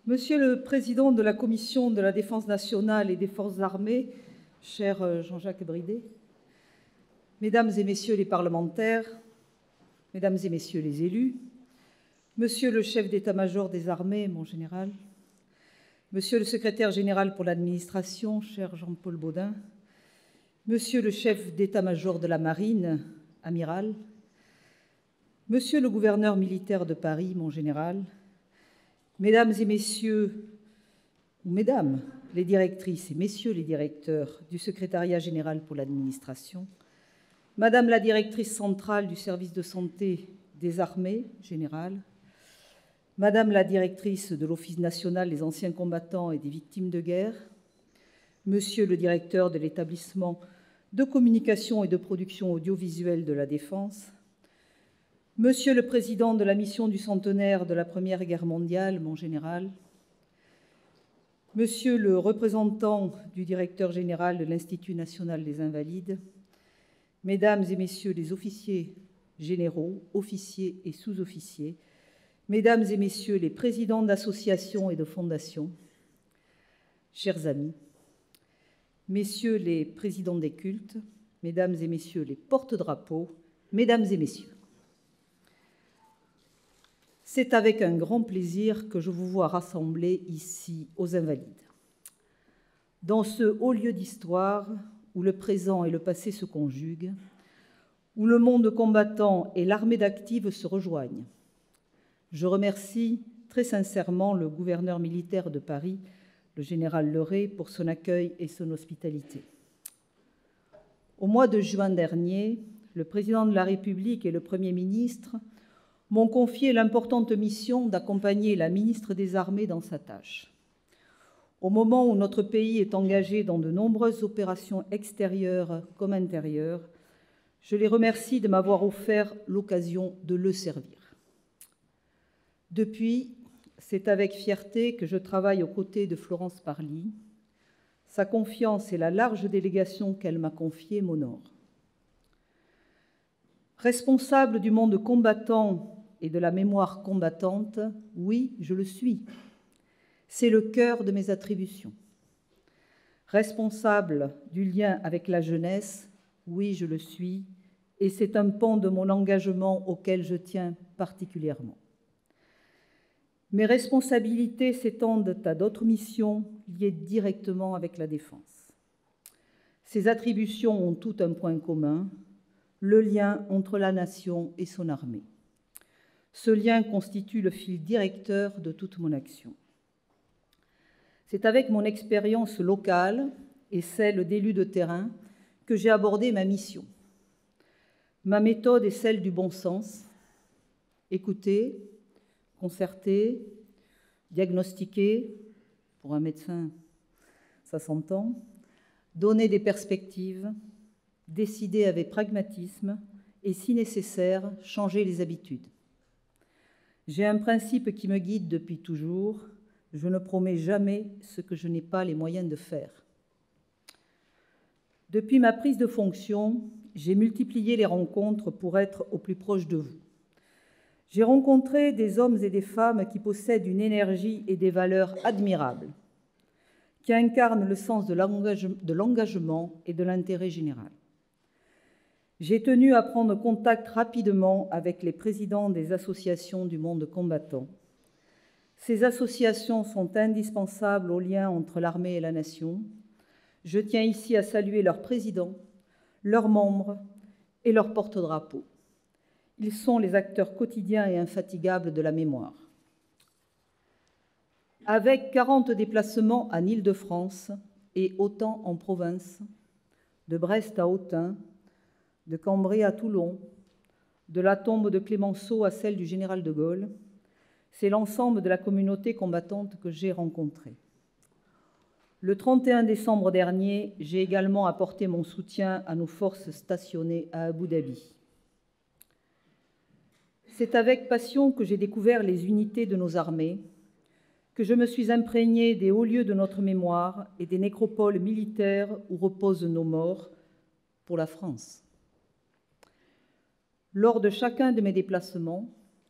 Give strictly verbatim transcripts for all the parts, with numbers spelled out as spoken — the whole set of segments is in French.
Monsieur le Président de la Commission de la Défense nationale et des Forces armées, cher Jean-Jacques Bridet, Mesdames et Messieurs les parlementaires, Mesdames et Messieurs les élus, Monsieur le chef d'état-major des armées, mon général, Monsieur le secrétaire général pour l'administration, cher Jean-Paul Baudin, Monsieur le chef d'état-major de la marine, amiral, Monsieur le gouverneur militaire de Paris, mon général, Mesdames et Messieurs, ou Mesdames les directrices et Messieurs les directeurs du secrétariat général pour l'administration, Madame la directrice centrale du service de santé des armées générales, Madame la directrice de l'Office national des anciens combattants et des victimes de guerre, Monsieur le directeur de l'établissement de communication et de production audiovisuelle de la Défense, Monsieur le président de la mission du centenaire de la Première Guerre mondiale, mon général, Monsieur le représentant du directeur général de l'Institut national des Invalides, Mesdames et Messieurs les officiers généraux, officiers et sous-officiers, Mesdames et Messieurs les présidents d'associations et de fondations, chers amis, Messieurs les présidents des cultes, Mesdames et Messieurs les porte-drapeaux, Mesdames et Messieurs, c'est avec un grand plaisir que je vous vois rassemblés ici aux Invalides. Dans ce haut lieu d'histoire où le présent et le passé se conjuguent, où le monde combattant et l'armée d'active se rejoignent, je remercie très sincèrement le gouverneur militaire de Paris, le général Leray, pour son accueil et son hospitalité. Au mois de juin dernier, le président de la République et le Premier ministre m'ont confié l'importante mission d'accompagner la ministre des Armées dans sa tâche. Au moment où notre pays est engagé dans de nombreuses opérations extérieures comme intérieures, je les remercie de m'avoir offert l'occasion de le servir. Depuis, c'est avec fierté que je travaille aux côtés de Florence Parly. Sa confiance et la large délégation qu'elle m'a confiée m'honorent. Responsable du monde combattant et de la mémoire combattante, oui, je le suis. C'est le cœur de mes attributions. Responsable du lien avec la jeunesse, oui, je le suis, et c'est un pan de mon engagement auquel je tiens particulièrement. Mes responsabilités s'étendent à d'autres missions liées directement avec la défense. Ces attributions ont toutes un point commun, le lien entre la nation et son armée. Ce lien constitue le fil directeur de toute mon action. C'est avec mon expérience locale et celle d'élu de terrain que j'ai abordé ma mission. Ma méthode est celle du bon sens. Écouter, concerter, diagnostiquer, pour un médecin, ça s'entend, donner des perspectives, décider avec pragmatisme et, si nécessaire, changer les habitudes. J'ai un principe qui me guide depuis toujours, je ne promets jamais ce que je n'ai pas les moyens de faire. Depuis ma prise de fonction, j'ai multiplié les rencontres pour être au plus proche de vous. J'ai rencontré des hommes et des femmes qui possèdent une énergie et des valeurs admirables, qui incarnent le sens de l'engagement et de l'intérêt général. J'ai tenu à prendre contact rapidement avec les présidents des associations du monde combattant. Ces associations sont indispensables au lien entre l'armée et la nation. Je tiens ici à saluer leurs présidents, leurs membres et leurs porte-drapeaux. Ils sont les acteurs quotidiens et infatigables de la mémoire. Avec quarante déplacements en Île-de-France et autant en province, de Brest à Autun, de Cambrai à Toulon, de la tombe de Clémenceau à celle du général de Gaulle, c'est l'ensemble de la communauté combattante que j'ai rencontrée. Le trente et un décembre dernier, j'ai également apporté mon soutien à nos forces stationnées à Abu Dhabi. C'est avec passion que j'ai découvert les unités de nos armées, que je me suis imprégnée des hauts lieux de notre mémoire et des nécropoles militaires où reposent nos morts pour la France. Lors de chacun de mes déplacements,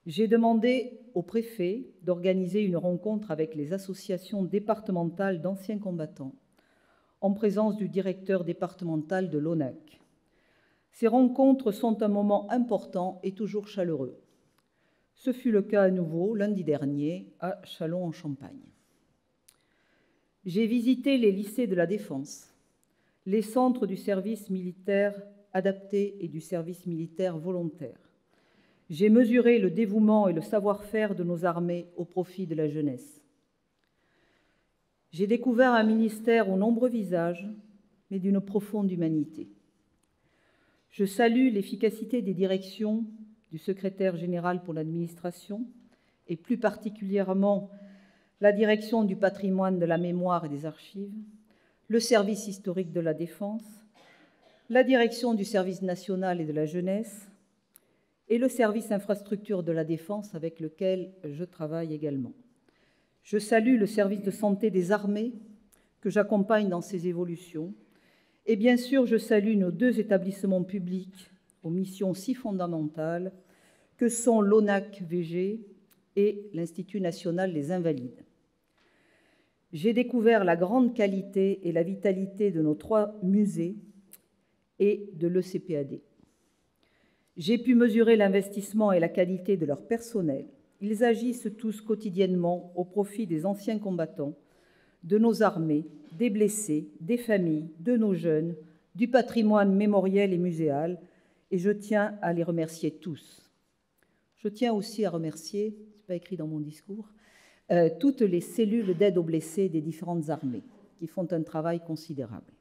J'ai demandé au préfet d'organiser une rencontre avec les associations départementales d'anciens combattants, en présence du directeur départemental de l'O N A C. Ces rencontres sont un moment important et toujours chaleureux. Ce fut le cas à nouveau lundi dernier à Châlons-en-Champagne. J'ai visité les lycées de la Défense, les centres du service militaire adapté et du service militaire volontaire. J'ai mesuré le dévouement et le savoir-faire de nos armées au profit de la jeunesse. J'ai découvert un ministère aux nombreux visages, mais d'une profonde humanité. Je salue l'efficacité des directions du secrétaire général pour l'administration et plus particulièrement la direction du patrimoine, de la mémoire et des archives, le service historique de la Défense, la direction du service national et de la jeunesse et le service infrastructure de la Défense avec lequel je travaille également. Je salue le service de santé des armées que j'accompagne dans ces évolutions et bien sûr je salue nos deux établissements publics aux missions si fondamentales que sont l'O N A C V G et l'Institut national des Invalides. J'ai découvert la grande qualité et la vitalité de nos trois musées et de l'E C P A D. J'ai pu mesurer l'investissement et la qualité de leur personnel. Ils agissent tous quotidiennement au profit des anciens combattants, de nos armées, des blessés, des familles, de nos jeunes, du patrimoine mémoriel et muséal, et je tiens à les remercier tous. Je tiens aussi à remercier, ce n'est pas écrit dans mon discours, euh, toutes les cellules d'aide aux blessés des différentes armées, qui font un travail considérable.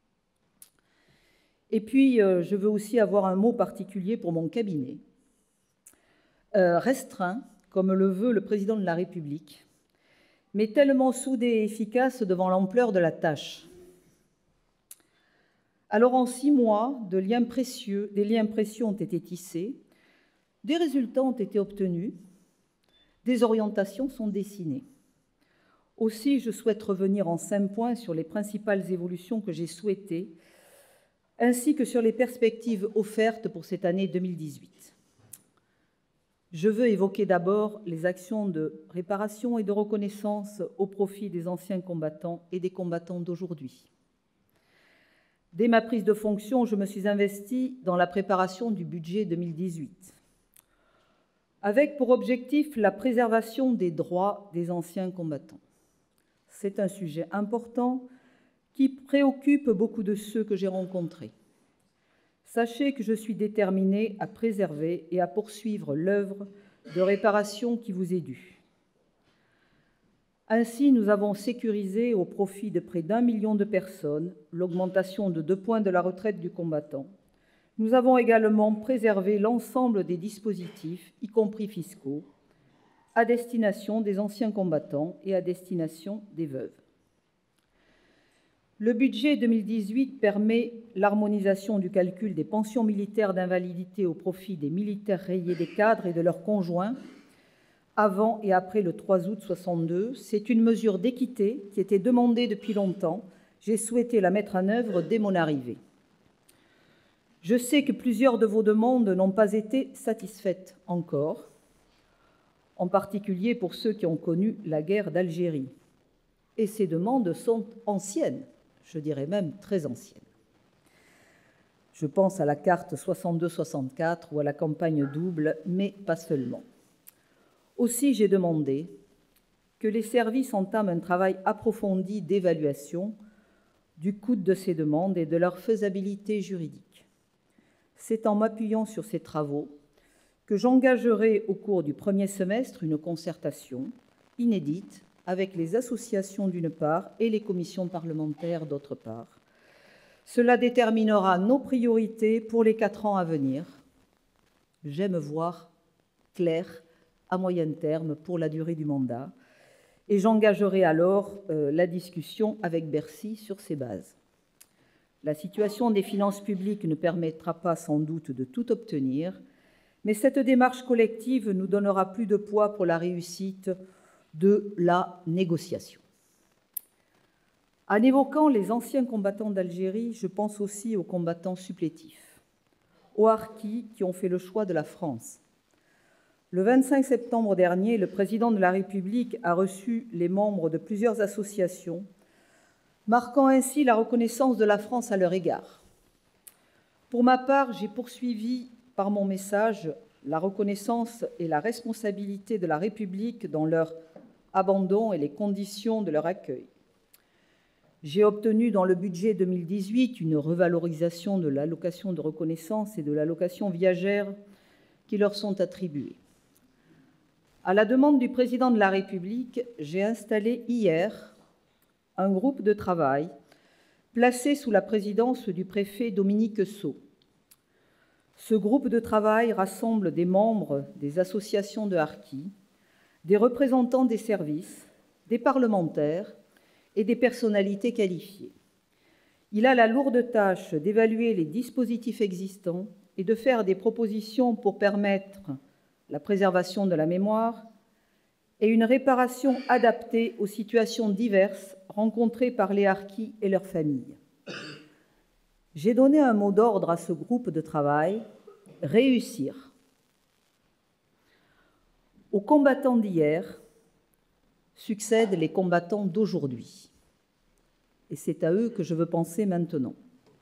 Et puis, euh, je veux aussi avoir un mot particulier pour mon cabinet, euh, restreint, comme le veut le président de la République, mais tellement soudé et efficace devant l'ampleur de la tâche. Alors, en six mois, de liens précieux, des liens précieux ont été tissés, des résultats ont été obtenus, des orientations sont dessinées. Aussi, je souhaite revenir en cinq points sur les principales évolutions que j'ai souhaitées, ainsi que sur les perspectives offertes pour cette année deux mille dix-huit. Je veux évoquer d'abord les actions de réparation et de reconnaissance au profit des anciens combattants et des combattants d'aujourd'hui. Dès ma prise de fonction, je me suis investie dans la préparation du budget deux mille dix-huit, avec pour objectif la préservation des droits des anciens combattants. C'est un sujet important qui préoccupe beaucoup de ceux que j'ai rencontrés. Sachez que je suis déterminée à préserver et à poursuivre l'œuvre de réparation qui vous est due. Ainsi, nous avons sécurisé au profit de près d'un million de personnes l'augmentation de deux points de la retraite du combattant. Nous avons également préservé l'ensemble des dispositifs, y compris fiscaux, à destination des anciens combattants et à destination des veuves. Le budget deux mille dix-huit permet l'harmonisation du calcul des pensions militaires d'invalidité au profit des militaires rayés des cadres et de leurs conjoints avant et après le trois août soixante-deux. C'est une mesure d'équité qui était demandée depuis longtemps. J'ai souhaité la mettre en œuvre dès mon arrivée. Je sais que plusieurs de vos demandes n'ont pas été satisfaites encore, en particulier pour ceux qui ont connu la guerre d'Algérie. Et ces demandes sont anciennes, je dirais même très anciennes. Je pense à la carte soixante-deux soixante-quatre ou à la campagne double, mais pas seulement. Aussi, j'ai demandé que les services entament un travail approfondi d'évaluation du coût de ces demandes et de leur faisabilité juridique. C'est en m'appuyant sur ces travaux que j'engagerai au cours du premier semestre une concertation inédite avec les associations d'une part et les commissions parlementaires d'autre part. Cela déterminera nos priorités pour les quatre ans à venir. J'aime voir clair à moyen terme pour la durée du mandat et j'engagerai alors euh, la discussion avec Bercy sur ces bases. La situation des finances publiques ne permettra pas sans doute de tout obtenir, mais cette démarche collective nous donnera plus de poids pour la réussite de la négociation. En évoquant les anciens combattants d'Algérie, je pense aussi aux combattants supplétifs, aux harkis qui ont fait le choix de la France. Le vingt-cinq septembre dernier, le président de la République a reçu les membres de plusieurs associations, marquant ainsi la reconnaissance de la France à leur égard. Pour ma part, j'ai poursuivi par mon message la reconnaissance et la responsabilité de la République dans leur abandon et les conditions de leur accueil. J'ai obtenu dans le budget deux mille dix-huit une revalorisation de l'allocation de reconnaissance et de l'allocation viagère qui leur sont attribuées. À la demande du président de la République, j'ai installé hier un groupe de travail placé sous la présidence du préfet Dominique Sceaux. Ce groupe de travail rassemble des membres des associations de harkis, des représentants des services, des parlementaires et des personnalités qualifiées. Il a la lourde tâche d'évaluer les dispositifs existants et de faire des propositions pour permettre la préservation de la mémoire et une réparation adaptée aux situations diverses rencontrées par les harkis et leurs familles. J'ai donné un mot d'ordre à ce groupe de travail, réussir. Aux combattants d'hier succèdent les combattants d'aujourd'hui. Et c'est à eux que je veux penser maintenant.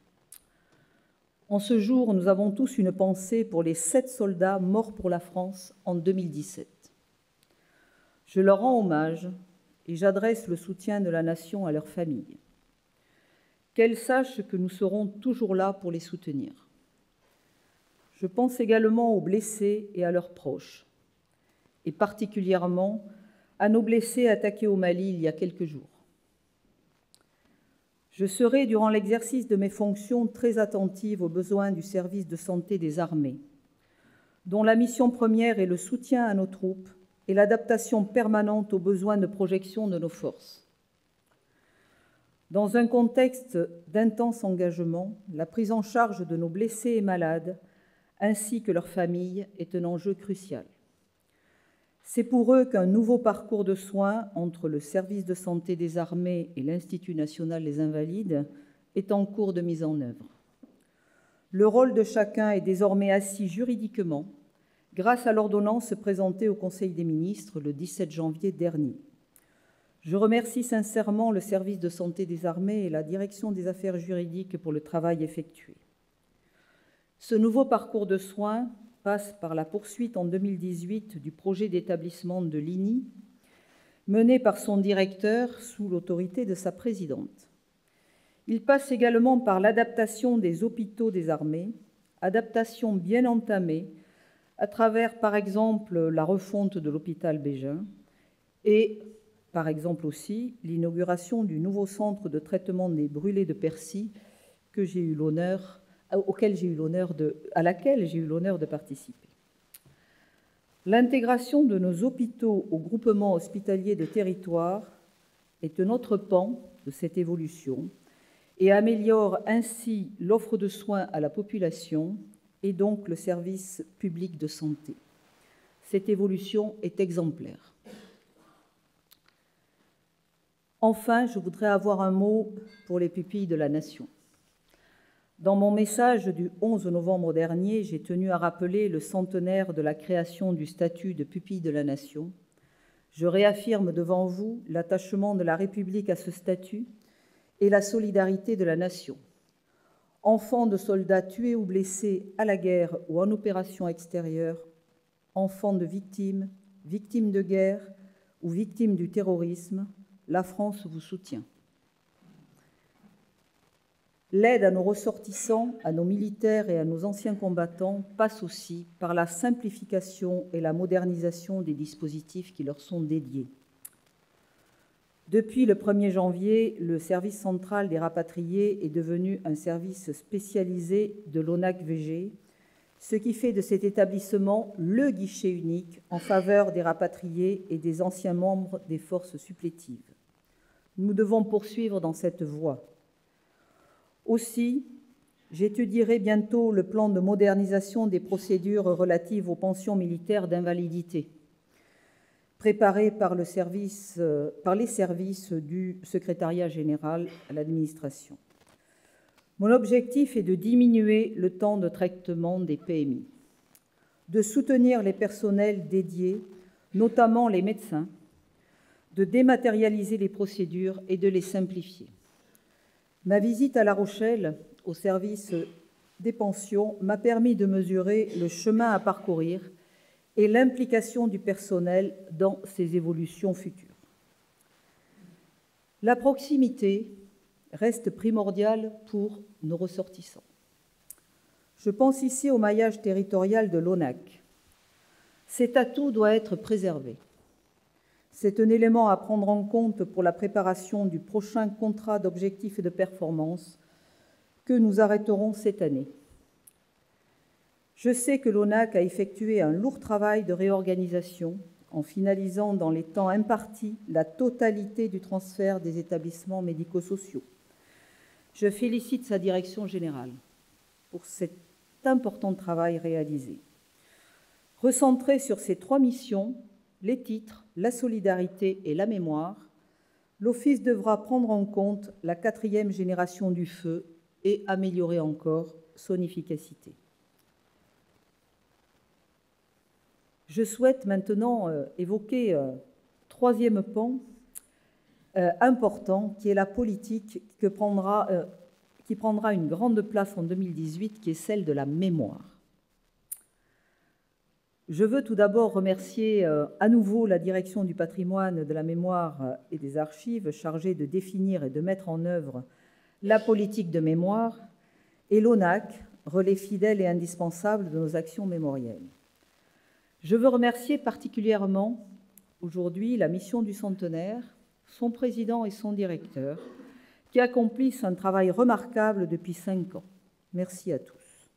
En ce jour, nous avons tous une pensée pour les sept soldats morts pour la France en deux mille dix-sept. Je leur rends hommage et j'adresse le soutien de la nation à leurs familles. Qu'elles sachent que nous serons toujours là pour les soutenir. Je pense également aux blessés et à leurs proches, et particulièrement à nos blessés attaqués au Mali il y a quelques jours. Je serai, durant l'exercice de mes fonctions, très attentive aux besoins du service de santé des armées, dont la mission première est le soutien à nos troupes et l'adaptation permanente aux besoins de projection de nos forces. Dans un contexte d'intense engagement, la prise en charge de nos blessés et malades, ainsi que leurs familles, est un enjeu crucial. C'est pour eux qu'un nouveau parcours de soins entre le service de santé des armées et l'Institut national des Invalides est en cours de mise en œuvre. Le rôle de chacun est désormais assis juridiquement grâce à l'ordonnance présentée au Conseil des ministres le dix-sept janvier dernier. Je remercie sincèrement le service de santé des armées et la direction des affaires juridiques pour le travail effectué. Ce nouveau parcours de soins passe par la poursuite en deux mille dix-huit du projet d'établissement de l'I N I, mené par son directeur sous l'autorité de sa présidente. Il passe également par l'adaptation des hôpitaux des armées, adaptation bien entamée à travers, par exemple, la refonte de l'hôpital Bégin et, par exemple aussi, l'inauguration du nouveau centre de traitement des brûlés de Percy que j'ai eu l'honneur auquel j'ai eu l'honneur de, à laquelle j'ai eu l'honneur de participer. L'intégration de nos hôpitaux au groupement hospitalier de territoire est un autre pan de cette évolution et améliore ainsi l'offre de soins à la population et donc le service public de santé. Cette évolution est exemplaire. Enfin, je voudrais avoir un mot pour les pupilles de la Nation. Dans mon message du onze novembre dernier, j'ai tenu à rappeler le centenaire de la création du statut de pupille de la Nation. Je réaffirme devant vous l'attachement de la République à ce statut et la solidarité de la Nation. Enfants de soldats tués ou blessés à la guerre ou en opération extérieure, enfants de victimes, victimes de guerre ou victimes du terrorisme, la France vous soutient. L'aide à nos ressortissants, à nos militaires et à nos anciens combattants passe aussi par la simplification et la modernisation des dispositifs qui leur sont dédiés. Depuis le premier janvier, le service central des rapatriés est devenu un service spécialisé de l'O N A C-V G, ce qui fait de cet établissement le guichet unique en faveur des rapatriés et des anciens membres des forces supplétives. Nous devons poursuivre dans cette voie. Aussi, j'étudierai bientôt le plan de modernisation des procédures relatives aux pensions militaires d'invalidité, préparé par, le service, euh, par les services du secrétariat général à l'administration. Mon objectif est de diminuer le temps de traitement des P M I. de soutenir les personnels dédiés, notamment les médecins, de dématérialiser les procédures et de les simplifier. Ma visite à La Rochelle, au service des pensions, m'a permis de mesurer le chemin à parcourir et l'implication du personnel dans ces évolutions futures. La proximité reste primordiale pour nos ressortissants. Je pense ici au maillage territorial de l'O N A C. Cet atout doit être préservé. C'est un élément à prendre en compte pour la préparation du prochain contrat d'objectifs et de performance que nous arrêterons cette année. Je sais que l'O N A C a effectué un lourd travail de réorganisation en finalisant dans les temps impartis la totalité du transfert des établissements médico-sociaux. Je félicite sa direction générale pour cet important travail réalisé. Recentré sur ces trois missions, les titres, la solidarité et la mémoire, l'Office devra prendre en compte la quatrième génération du feu et améliorer encore son efficacité. Je souhaite maintenant euh, évoquer un euh, troisième pan euh, important, qui est la politique que prendra, euh, qui prendra une grande place en deux mille dix-huit, qui est celle de la mémoire. Je veux tout d'abord remercier euh, à nouveau la Direction du patrimoine, de la mémoire et des archives chargée de définir et de mettre en œuvre la politique de mémoire et l'O N A C, relais fidèle et indispensable de nos actions mémorielles. Je veux remercier particulièrement aujourd'hui la mission du centenaire, son président et son directeur, qui accomplissent un travail remarquable depuis cinq ans. Merci à tous.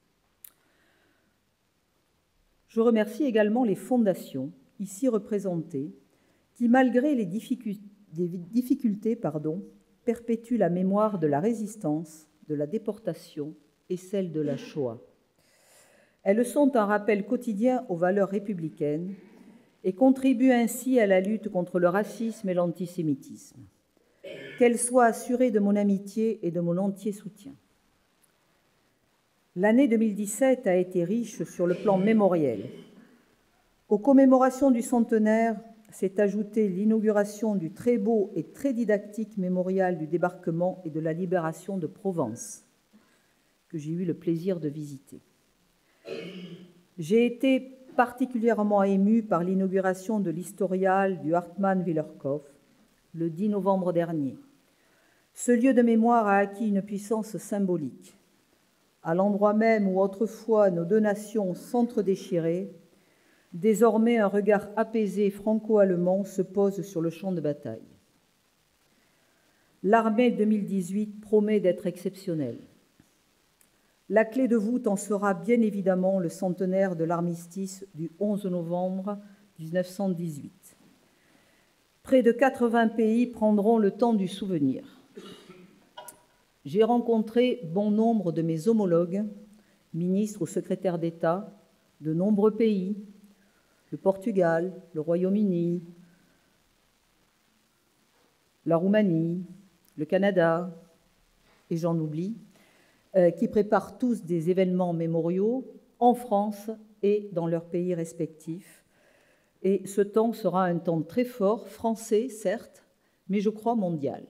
Je remercie également les fondations, ici représentées, qui, malgré les difficultés, pardon, perpétuent la mémoire de la résistance, de la déportation et celle de la Shoah. Elles sont un rappel quotidien aux valeurs républicaines et contribuent ainsi à la lutte contre le racisme et l'antisémitisme. Qu'elles soient assurées de mon amitié et de mon entier soutien. L'année deux mille dix-sept a été riche sur le plan mémoriel. Aux commémorations du centenaire s'est ajoutée l'inauguration du très beau et très didactique mémorial du débarquement et de la libération de Provence, que j'ai eu le plaisir de visiter. J'ai été particulièrement émue par l'inauguration de l'historial du Hartmann-Willerkopf le dix novembre dernier. Ce lieu de mémoire a acquis une puissance symbolique. À l'endroit même où autrefois nos deux nations s'entre-déchiraient, désormais un regard apaisé franco-allemand se pose sur le champ de bataille. L'armée deux mille dix-huit promet d'être exceptionnelle. La clé de voûte en sera bien évidemment le centenaire de l'armistice du onze novembre mille neuf cent dix-huit. Près de quatre-vingts pays prendront le temps du souvenir. J'ai rencontré bon nombre de mes homologues, ministres ou secrétaires d'État, de nombreux pays, le Portugal, le Royaume-Uni, la Roumanie, le Canada, et j'en oublie, euh, qui préparent tous des événements mémoriaux en France et dans leurs pays respectifs. Et ce temps sera un temps très fort, français certes, mais je crois mondial.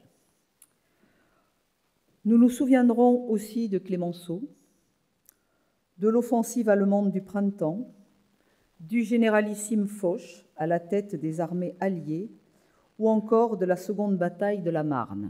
Nous nous souviendrons aussi de Clémenceau, de l'offensive allemande du printemps, du généralissime Foch à la tête des armées alliées, ou encore de la seconde bataille de la Marne.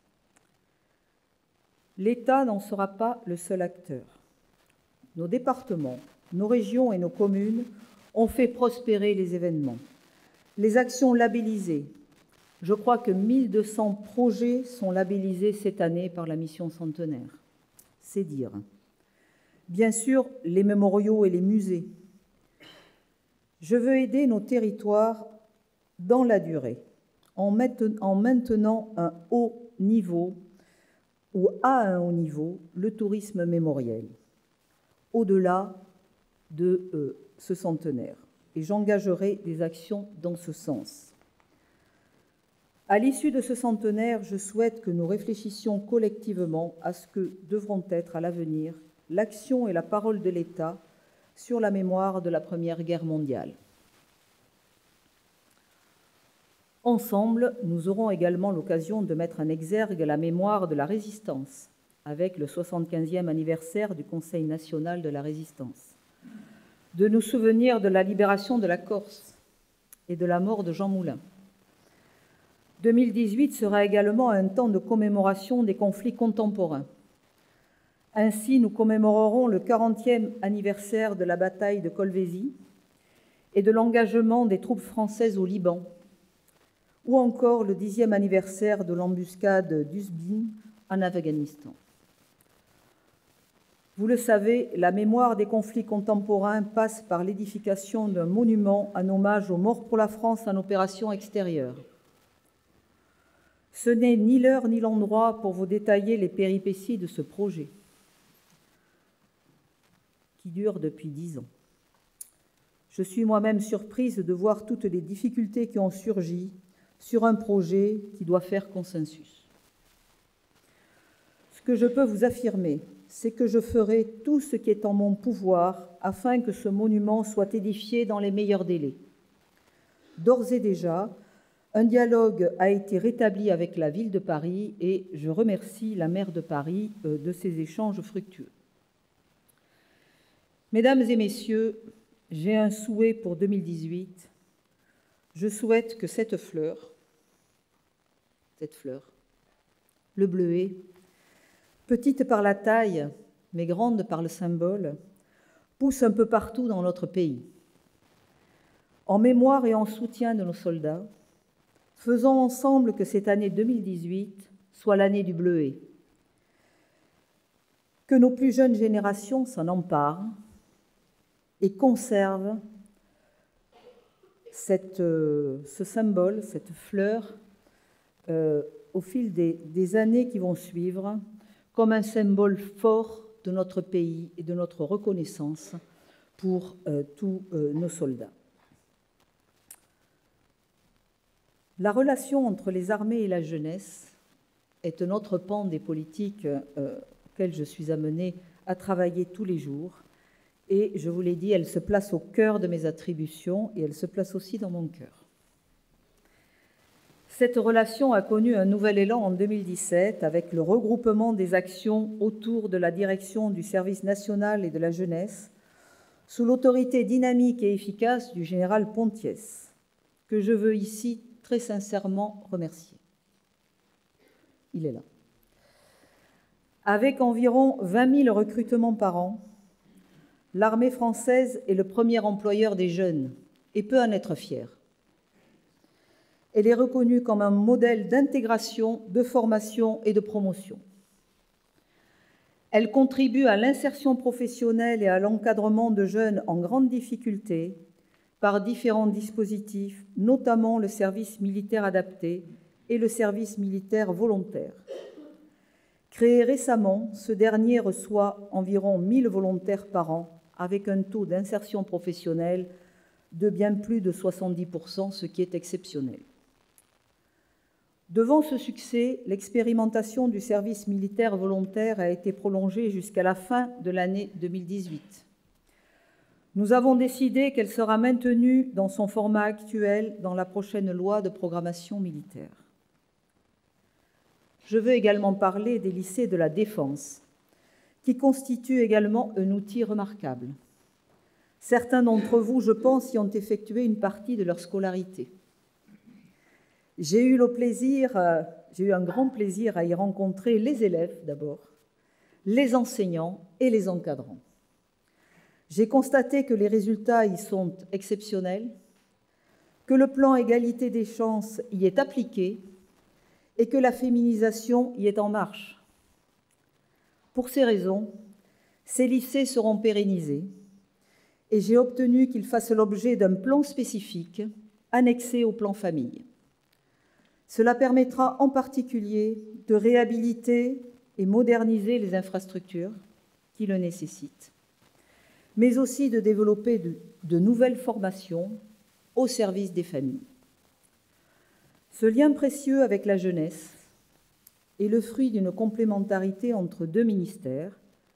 L'État n'en sera pas le seul acteur. Nos départements, nos régions et nos communes ont fait prospérer les événements. Les actions labellisées. Je crois que mille deux cents projets sont labellisés cette année par la mission centenaire. C'est dire. Bien sûr, les mémoriaux et les musées. Je veux aider nos territoires dans la durée, en maintenant un haut niveau ou à un haut niveau le tourisme mémoriel, au-delà de euh, ce centenaire. Et j'engagerai des actions dans ce sens. À l'issue de ce centenaire, je souhaite que nous réfléchissions collectivement à ce que devront être à l'avenir l'action et la parole de l'État sur la mémoire de la Première Guerre mondiale. Ensemble, nous aurons également l'occasion de mettre en exergue la mémoire de la Résistance, avec le soixante-quinzième anniversaire du Conseil national de la Résistance, de nous souvenir de la libération de la Corse et de la mort de Jean Moulin. deux mille dix-huit sera également un temps de commémoration des conflits contemporains. Ainsi, nous commémorerons le quarantième anniversaire de la bataille de Kolwezi et de l'engagement des troupes françaises au Liban, ou encore le dixième anniversaire de l'embuscade d'Uzbin en Afghanistan. Vous le savez, la mémoire des conflits contemporains passe par l'édification d'un monument en hommage aux morts pour la France en opération extérieure. Ce n'est ni l'heure ni l'endroit pour vous détailler les péripéties de ce projet, qui dure depuis dix ans. Je suis moi-même surprise de voir toutes les difficultés qui ont surgi sur un projet qui doit faire consensus. Ce que je peux vous affirmer, c'est que je ferai tout ce qui est en mon pouvoir afin que ce monument soit édifié dans les meilleurs délais. D'ores et déjà, un dialogue a été rétabli avec la ville de Paris et je remercie la maire de Paris de ces échanges fructueux. Mesdames et messieurs, j'ai un souhait pour deux mille dix-huit. Je souhaite que cette fleur, cette fleur, le bleuet, petite par la taille, mais grande par le symbole, pousse un peu partout dans notre pays. En mémoire et en soutien de nos soldats, faisons ensemble que cette année deux mille dix-huit soit l'année du bleuet. Que nos plus jeunes générations s'en emparent et conservent cette, euh, ce symbole, cette fleur, euh, au fil des, des années qui vont suivre, comme un symbole fort de notre pays et de notre reconnaissance pour euh, tous euh, nos soldats. La relation entre les armées et la jeunesse est un autre pan des politiques euh, auxquelles je suis amenée à travailler tous les jours. Et je vous l'ai dit, elle se place au cœur de mes attributions et elle se place aussi dans mon cœur. Cette relation a connu un nouvel élan en deux mille dix-sept avec le regroupement des actions autour de la direction du service national et de la jeunesse sous l'autorité dynamique et efficace du général Pontiès, que je veux ici très sincèrement remercier. Il est là. Avec environ vingt mille recrutements par an, l'armée française est le premier employeur des jeunes et peut en être fière. Elle est reconnue comme un modèle d'intégration, de formation et de promotion. Elle contribue à l'insertion professionnelle et à l'encadrement de jeunes en grande difficulté par différents dispositifs, notamment le service militaire adapté et le service militaire volontaire. Créé récemment, ce dernier reçoit environ mille volontaires par an, avec un taux d'insertion professionnelle de bien plus de soixante-dix pour cent, ce qui est exceptionnel. Devant ce succès, l'expérimentation du service militaire volontaire a été prolongée jusqu'à la fin de l'année deux mille dix-huit. Nous avons décidé qu'elle sera maintenue dans son format actuel dans la prochaine loi de programmation militaire. Je veux également parler des lycées de la Défense, qui constituent également un outil remarquable. Certains d'entre vous, je pense, y ont effectué une partie de leur scolarité. J'ai eu le plaisir, euh, j'ai eu un grand plaisir à y rencontrer les élèves d'abord, les enseignants et les encadrants. J'ai constaté que les résultats y sont exceptionnels, que le plan égalité des chances y est appliqué et que la féminisation y est en marche. Pour ces raisons, ces lycées seront pérennisés et j'ai obtenu qu'ils fassent l'objet d'un plan spécifique annexé au plan famille. Cela permettra en particulier de réhabiliter et moderniser les infrastructures qui le nécessitent, mais aussi de développer de, de nouvelles formations au service des familles. Ce lien précieux avec la jeunesse est le fruit d'une complémentarité entre deux ministères,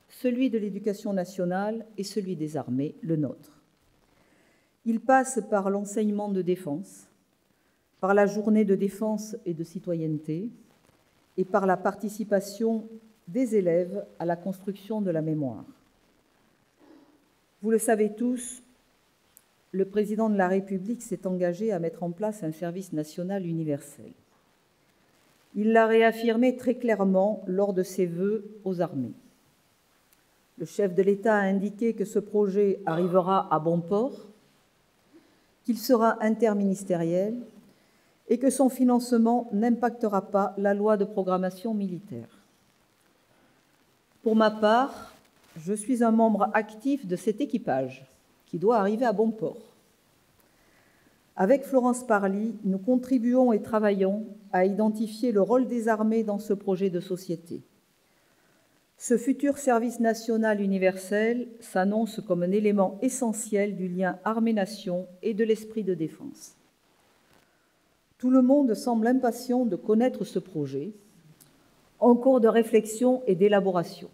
celui de l'éducation nationale et celui des armées, le nôtre. Il passe par l'enseignement de défense, par la journée de défense et de citoyenneté et par la participation des élèves à la construction de la mémoire. Vous le savez tous, le président de la République s'est engagé à mettre en place un service national universel. Il l'a réaffirmé très clairement lors de ses vœux aux armées. Le chef de l'État a indiqué que ce projet arrivera à bon port, qu'il sera interministériel et que son financement n'impactera pas la loi de programmation militaire. Pour ma part, je suis un membre actif de cet équipage qui doit arriver à bon port. Avec Florence Parly, nous contribuons et travaillons à identifier le rôle des armées dans ce projet de société. Ce futur service national universel s'annonce comme un élément essentiel du lien armée-nation et de l'esprit de défense. Tout le monde semble impatient de connaître ce projet, en cours de réflexion et d'élaboration.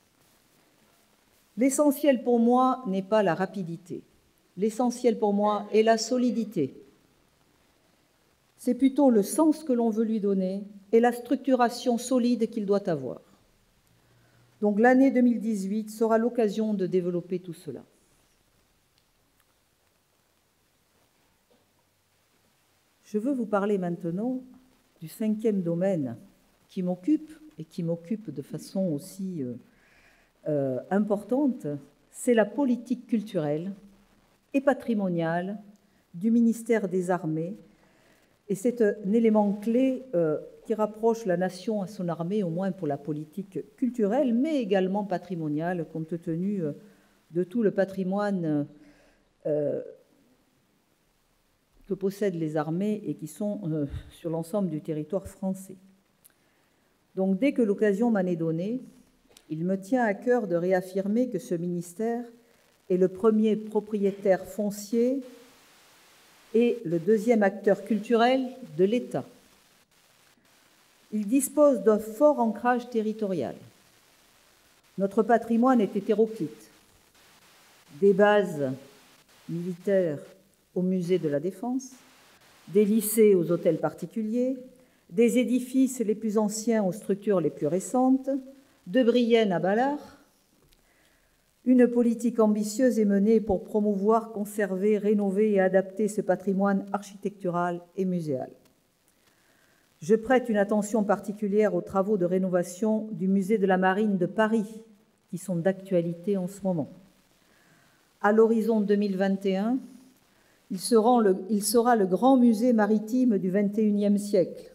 L'essentiel pour moi n'est pas la rapidité. L'essentiel pour moi est la solidité. C'est plutôt le sens que l'on veut lui donner et la structuration solide qu'il doit avoir. Donc l'année deux mille dix-huit sera l'occasion de développer tout cela. Je veux vous parler maintenant du cinquième domaine qui m'occupe et qui m'occupe de façon aussi euh, euh, importante, c'est la politique culturelle et patrimoniale du ministère des Armées. Et c'est un élément clé euh, qui rapproche la nation à son armée, au moins pour la politique culturelle, mais également patrimoniale, compte tenu euh, de tout le patrimoine euh, que possèdent les armées et qui sont euh, sur l'ensemble du territoire français. Donc, dès que l'occasion m'en est donnée, il me tient à cœur de réaffirmer que ce ministère est le premier propriétaire foncier et le deuxième acteur culturel de l'État. Il dispose d'un fort ancrage territorial. Notre patrimoine est hétéroclite. Des bases militaires au musée de la Défense, des lycées aux hôtels particuliers, des édifices les plus anciens aux structures les plus récentes, de Brienne à Ballard. Une politique ambitieuse est menée pour promouvoir, conserver, rénover et adapter ce patrimoine architectural et muséal. Je prête une attention particulière aux travaux de rénovation du musée de la Marine de Paris, qui sont d'actualité en ce moment. À l'horizon deux mille vingt et un, il sera le, il sera le grand musée maritime du vingt et unième siècle,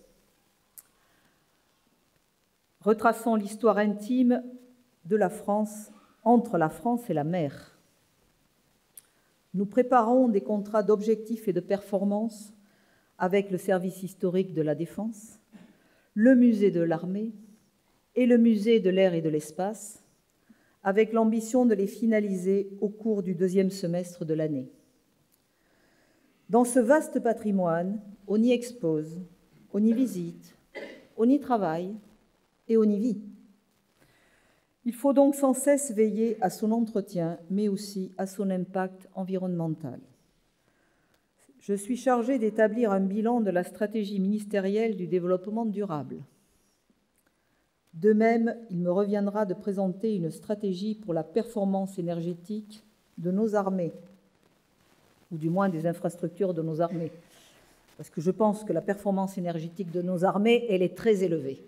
retraçant l'histoire intime de la France, entre la France et la mer. Nous préparons des contrats d'objectifs et de performance avec le service historique de la Défense, le musée de l'Armée et le musée de l'air et de l'espace, avec l'ambition de les finaliser au cours du deuxième semestre de l'année. Dans ce vaste patrimoine, on y expose, on y visite, on y travaille et on y vit. Il faut donc sans cesse veiller à son entretien, mais aussi à son impact environnemental. Je suis chargée d'établir un bilan de la stratégie ministérielle du développement durable. De même, il me reviendra de présenter une stratégie pour la performance énergétique de nos armées, ou du moins des infrastructures de nos armées, parce que je pense que la performance énergétique de nos armées, elle est très élevée.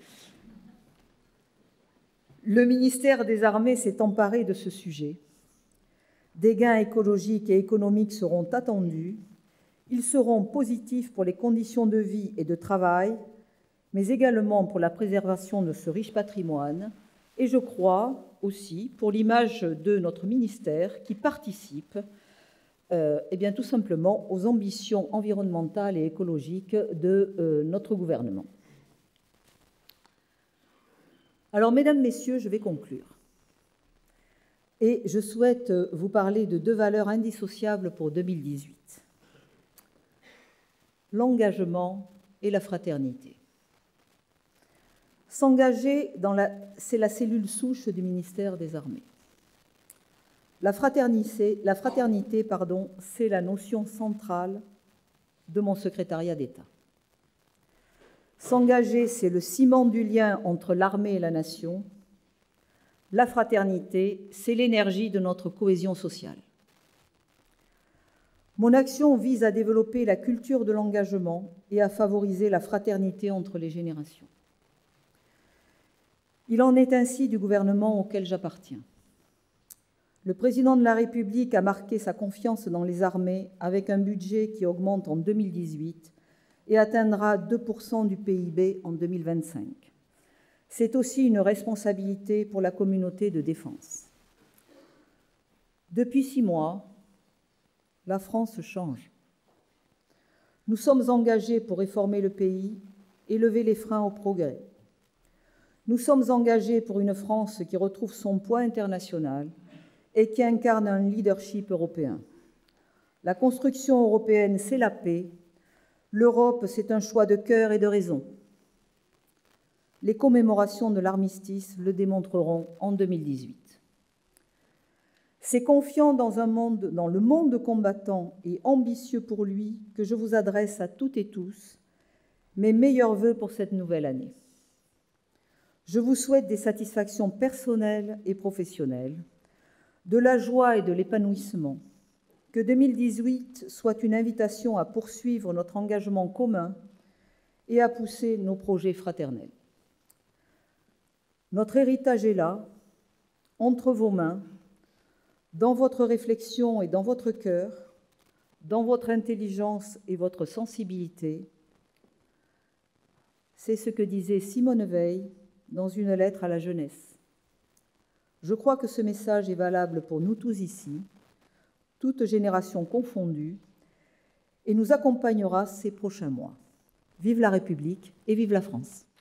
Le ministère des Armées s'est emparé de ce sujet. Des gains écologiques et économiques seront attendus. Ils seront positifs pour les conditions de vie et de travail, mais également pour la préservation de ce riche patrimoine, et je crois aussi pour l'image de notre ministère qui participe euh, eh bien, tout simplement aux ambitions environnementales et écologiques de euh, notre gouvernement. Alors, mesdames, messieurs, je vais conclure. Et je souhaite vous parler de deux valeurs indissociables pour deux mille dix-huit. L'engagement et la fraternité. S'engager dans la... c'est la cellule souche du ministère des Armées. La fraternité, la fraternité, pardon, c'est la notion centrale de mon secrétariat d'État. S'engager, c'est le ciment du lien entre l'armée et la nation. La fraternité, c'est l'énergie de notre cohésion sociale. Mon action vise à développer la culture de l'engagement et à favoriser la fraternité entre les générations. Il en est ainsi du gouvernement auquel j'appartiens. Le président de la République a marqué sa confiance dans les armées avec un budget qui augmente en deux mille dix-huit et atteindra deux pour cent du P I B en deux mille vingt-cinq. C'est aussi une responsabilité pour la communauté de défense. Depuis six mois, la France change. Nous sommes engagés pour réformer le pays et lever les freins au progrès. Nous sommes engagés pour une France qui retrouve son poids international et qui incarne un leadership européen. La construction européenne, c'est la paix. L'Europe, c'est un choix de cœur et de raison. Les commémorations de l'armistice le démontreront en deux mille dix-huit. C'est confiant dans, un monde, dans le monde combattant et ambitieux pour lui que je vous adresse à toutes et tous mes meilleurs vœux pour cette nouvelle année. Je vous souhaite des satisfactions personnelles et professionnelles, de la joie et de l'épanouissement, que deux mille dix-huit soit une invitation à poursuivre notre engagement commun et à pousser nos projets fraternels. Notre héritage est là, entre vos mains, dans votre réflexion et dans votre cœur, dans votre intelligence et votre sensibilité. C'est ce que disait Simone Veil dans une lettre à la jeunesse. Je crois que ce message est valable pour nous tous ici, toutes générations confondues, et nous accompagnera ces prochains mois. Vive la République et vive la France!